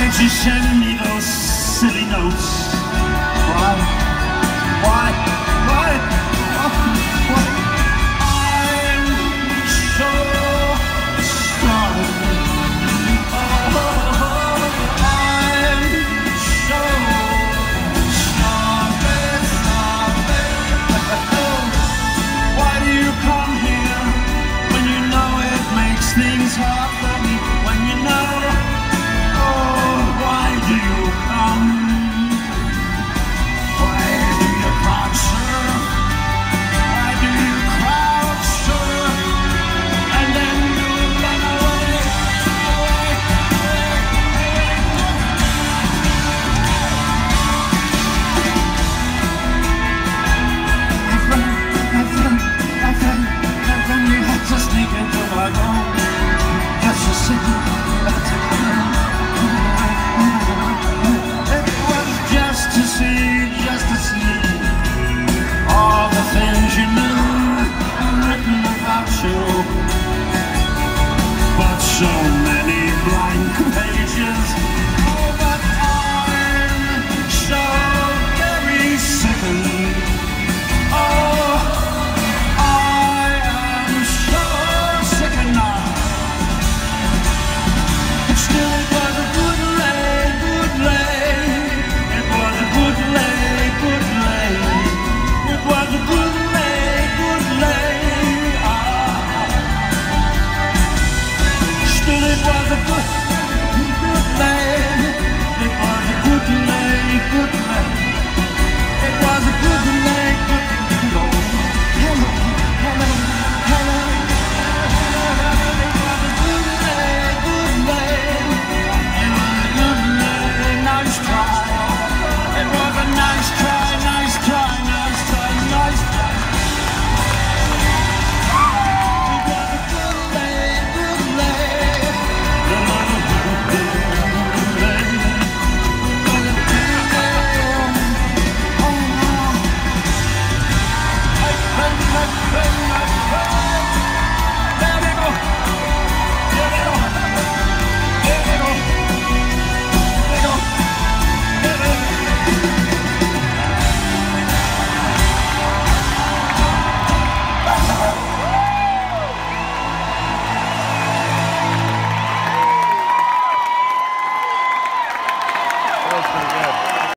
Why'd you send me those silly notes? Why? Why? Why? Why? I'm so sorry. Oh, I'm so sorry. Why do you come here when you know it makes things hard for me? When you know. Why do you come? Why do you crowd surf? Why do you crowd surf? And then you run away, away, away, My friend, you had to sneak into my home. Just to sit. Just to see all the things you knew written about you, but so many blank pages. Oh, but I'm so very sickened. Oh, I am so sickened now. But still it was a good lay, good lay. It was a good lay, good lay. It was a good lay, good lay. Still it was a good, good lay. It was a good lay, good lay. It was a good lay, good hello, hello, hello, hello. It was a good lay, good lay. It was a good lay, nice try. It was a nice try, nice try, nice try, nice try. It was a good lay, good lay. It was a good lay. It was a good lay. Oh, my friend, my friend, my